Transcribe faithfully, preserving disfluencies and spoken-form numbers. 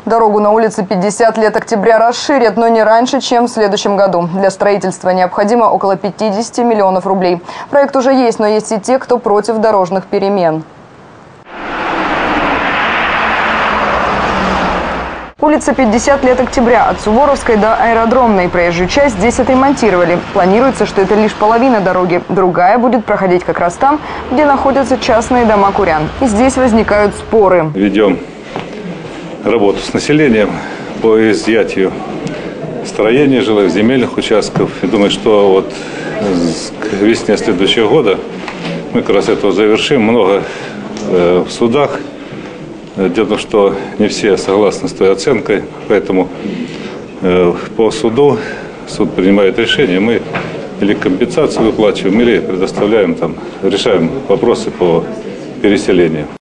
Дорогу на улице пятьдесят лет октября расширят, но не раньше, чем в следующем году. Для строительства необходимо около пятидесяти миллионов рублей. Проект уже есть, но есть и те, кто против дорожных перемен. Улица пятьдесят лет октября от Суворовской до Аэродромной. Проезжую часть здесь отремонтировали. Планируется, что это лишь половина дороги. Другая будет проходить как раз там, где находятся частные дома курян. И здесь возникают споры. Ведем работу с населением по изъятию строений жилых земельных участков. И думаю, что вот к весне следующего года мы как раз это завершим. Много э, в судах. Дело в том, что не все согласны с той оценкой, поэтому э, по суду суд принимает решение, мы или компенсацию выплачиваем, или предоставляем, там, решаем вопросы по переселению.